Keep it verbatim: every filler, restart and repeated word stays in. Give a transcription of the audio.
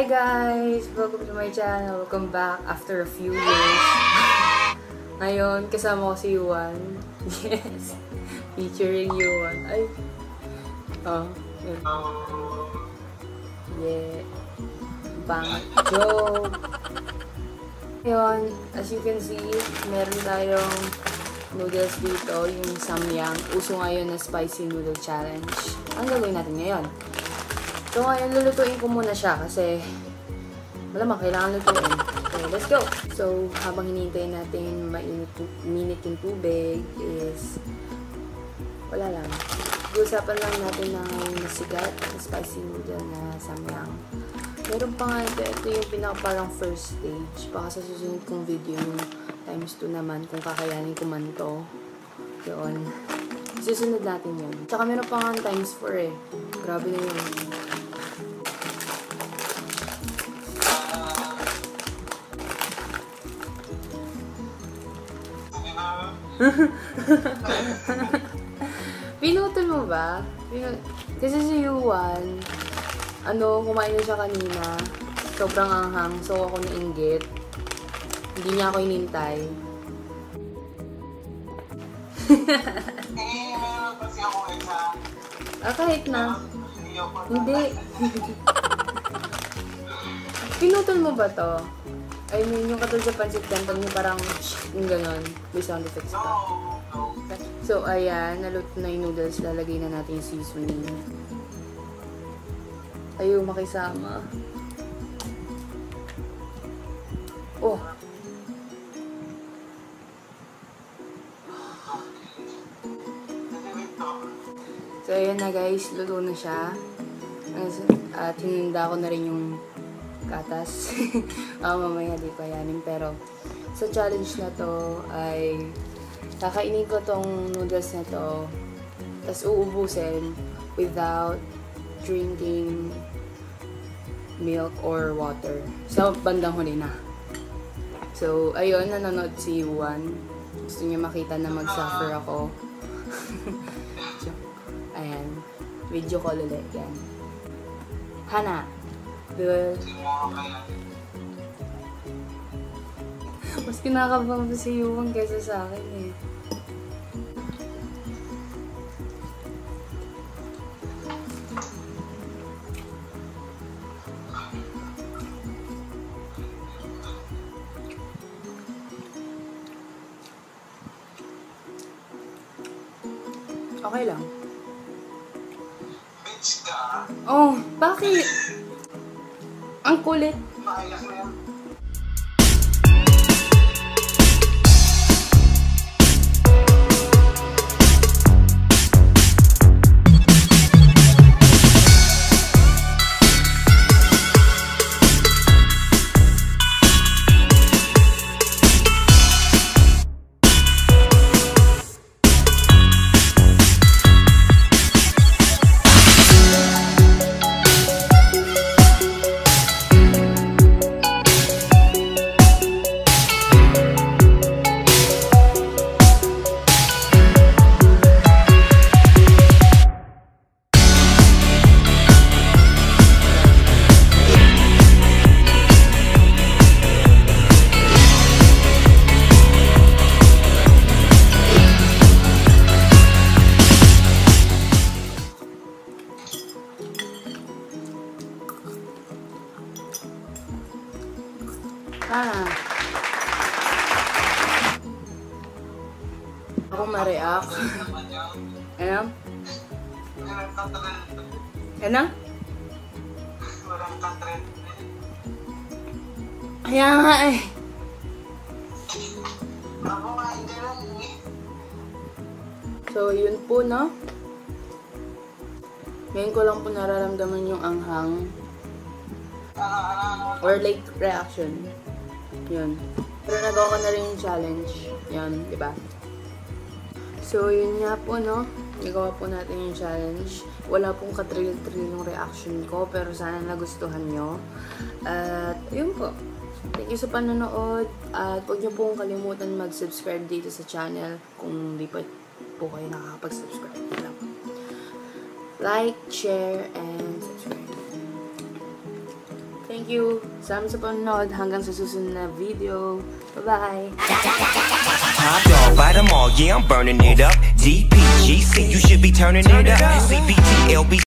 guys! Welcome to my channel. Welcome back after a few years. Ngayon, kasama ko si Yuan. Yes. Featuring Yuan. Ay. Oh. Yun. Yeah. Pangit joke. Ngayon, as you can see, meron tayong noodles dito. Yung samyang. Uso ngayon na spicy noodle challenge. Ang gagawin natin ngayon? So ngayon, lulutuin ko muna siya kasi malamang kailangan lutuin. So, let's go! So, habang hinihintay natin mainit yung tubig is wala lang. Pag-usapan lang natin ng masigat na spicy noodle na samyang. Meron pa nga ito. Ito yung pinaka parang first stage. Baka sa susunod kong video yung times two naman kung kakayanin ko man to. Yun. Susunod natin yun. Tsaka meron pa nga times four eh. Grabe na yun. Pinutol mo ba? Pinut Kasi si Yuan, ano, kumain na siya kanina. Sobrang anghang. So, ako nainggit. Hindi niya ako inintay. Ah, kahit na. Hindi. Pinutol mo ba to? I mean, yung katulad sa pancit canton yung parang yung ganon. May sound effects pa. So, ayan. Naluto na yung noodles. Lalagay na natin yung seasoning. Ayaw makisama. Oh! So, ayan na guys. Luto na siya. At hininda ko na rin yung katas. oh, mamaya di pa yanin. Pero, sa challenge na to ay kakainin ko tong noodles na to tapos uubusin without drinking milk or water. Sa bandang huli na. So, ayun, nanonood si Yuan. Gusto niya makita na mag-suffer ako. So, ayan. Video call ulit. Yan. Hana. Good. Mas kinakabahan si Yuan kaysa sa akin eh. Okay lang. Bitch ka? Oh, bakit? Ang kulit. Maiyak na yan. Ah. Ako ma-react. Ano? Ano? Walang katrin. Kaya nga eh. Ako nga, hindi lang eh. So, yun po, no? Ngayon ko lang po nararamdaman yung anghang. Ano, ano, ano? Or like reaction. Yun. Pero nagawa ko na rin yung challenge. Yun, di ba? So, yun nga po, no? Nagawa po natin yung challenge. Wala pong katril-tril yung reaction ko, pero sana nagustuhan nyo. At, yun po. Thank you sa panonood. At huwag nyo pong kalimutan mag-subscribe dito sa channel kung di pa po kayo nakakapag-subscribe. Like, share, and subscribe. Thank Thank you. Salamat sa panonood. Hanggang sa susunod na video. Bye-bye. Top dog, bite them all, yeah, I'm burning it up. D P G C, you should be turning it up. C B T L B